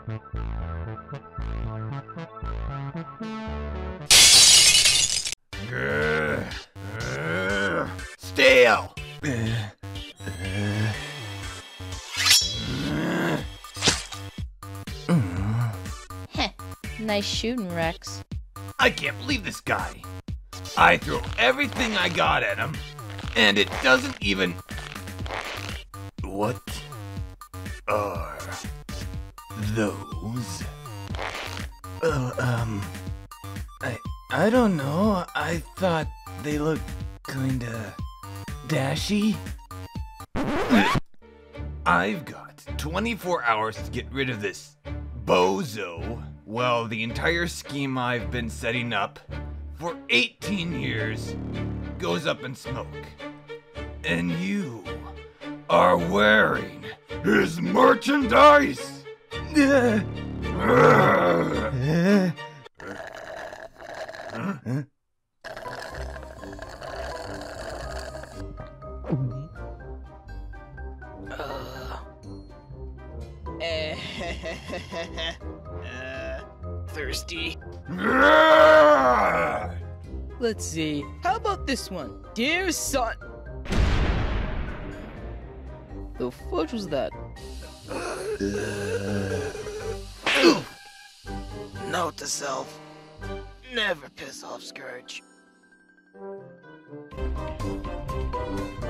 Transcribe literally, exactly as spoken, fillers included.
Stale! Heh, nice shooting, Rex. I can't believe this guy. I throw everything I got at him, and it doesn't even... What are those? Oh, um... I... I don't know. I thought they looked kinda... dashy? I've got twenty-four hours to get rid of this bozo. Well, the entire scheme I've been setting up for eighteen years goes up in smoke. And you are wearing his merchandise! Huh? uh, thirsty. Uh, Let's see. How about this one? Dear son. The fudge was that? Note to self. Never piss off Scourge.